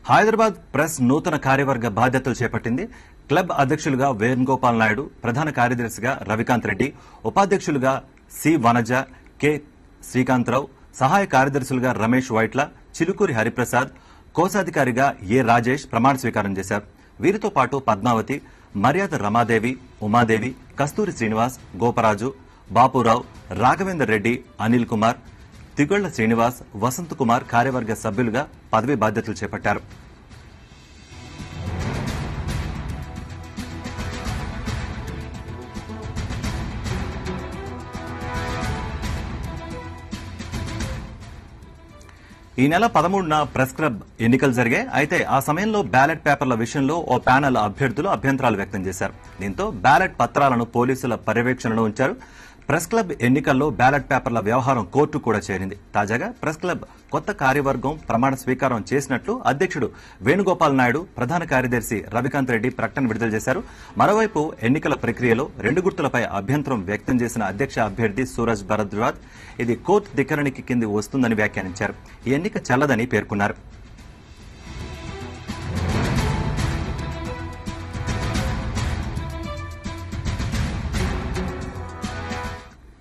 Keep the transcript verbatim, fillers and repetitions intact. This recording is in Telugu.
హైదరాబాద్ ప్రెస్ నూతన కార్యవర్గ బాధ్యతలు చేపట్టింది. క్లబ్ అధ్యక్షులుగా వేణుగోపాల్ నాయుడు, ప్రధాన కార్యదర్శిగా రవికాంత్ రెడ్డి, ఉపాధ్యక్షులుగా సి వనజ, కె శ్రీకాంతరావు, సహాయ కార్యదర్శులుగా రమేష్ వైట్ల, చిలుకూరి హరిప్రసాద్, కోశాధికారిగా ఏ రాజేష్ ప్రమాణ స్వీకారం చేశారు. వీరితో పాటు పద్మావతి, మర్యాద రమాదేవి, ఉమాదేవి, కస్తూరి శ్రీనివాస్, గోపరాజు, బాపురావు, రాఘవేందర్ రెడ్డి, అనిల్ కుమార్, తిగొళ్ల శ్రీనివాస్, వసంత్ కుమార్ కార్యవర్గ సభ్యులుగా పదవీ బాధ్యతలు చేపట్టారు. ఈ నెల పదమూడున ప్రెస్ క్లబ్ ఎన్నికలు జరిగాయి. అయితే ఆ సమయంలో బ్యాలెట్ పేపర్ల విషయంలో ఓ ప్యానెల్ అభ్యర్థులు అభ్యంతరాలు వ్యక్తం చేశారు. దీంతో బ్యాలెట్ పత్రాలను పోలీసుల పర్యవేక్షణలో ఉంచారు. ప్రెస్ క్లబ్ ఎన్నికల్లో బ్యాలెట్ పేపర్ల వ్యవహారం కోర్టు కూడా చేరింది. తాజాగా ప్రెస్ క్లబ్ కొత్త కార్యవర్గం ప్రమాణ స్వీకారం చేసినట్లు అధ్యక్షుడు వేణుగోపాల్ నాయుడు, ప్రధాన కార్యదర్శి రవికాంత్ రెడ్డి ప్రకటన విడుదల చేశారు. మరోవైపు ఎన్నికల ప్రక్రియలో రెండు గుర్తులపై అభ్యంతరం వ్యక్తం చేసిన అధ్యక్ష అభ్యర్థి సూరజ్ భరద్వాజ్ ఇది కోర్టు ధిక్కరణకి కింది వస్తుందని వ్యాఖ్యానించారు. ఈ ఎన్నిక చెల్లదని పేర్కొన్నారు.